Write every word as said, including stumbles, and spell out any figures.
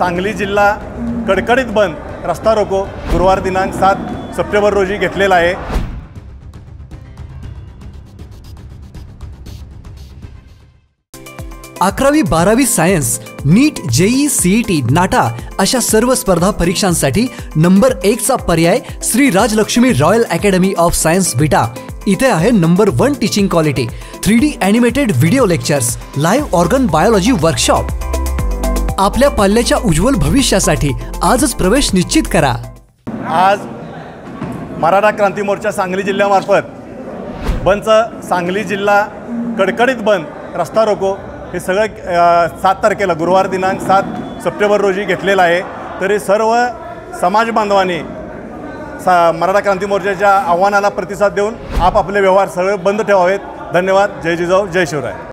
सांगली जिल्हा कडकडीत बंद रस्ता रोको गुरुवार दिनांक सात सप्टेंबर रोजी घेतलेला आहे। अकरावी बारावी science, NEET, JEE, CET, NATA अशा सर्व स्पर्धा परीक्षांसाठी नंबर एक चा पर्याय Shri Rajlakshmi royal academy of science Vita. इथे आहे number one teaching quality, three D animated video lectures, live organ biology workshop. आपल्या पाल्याच्या उज्ज्वल भविष्यासाठी आजच प्रवेश निश्चित करा। आज मराठा क्रांती मोर्चा सांगली जिल्ह्यामार्फत बंदचं सांगली जिल्हा कडकडीत बंद रस्ता रोको हे सगळं सात तारखेला गुरुवार दिनांक सात सप्टेंबर रोजी घेतलेलं आहे। तरी सर्व समाज बांधवांनी सा मराठा क्रांती मोर्चाच्या आव्हानाला प्रतिसाद देऊन आपापले व्यवहार सगळे बंद ठेवावेत। धन्यवाद। जय जिजाऊ, जय शिवराय।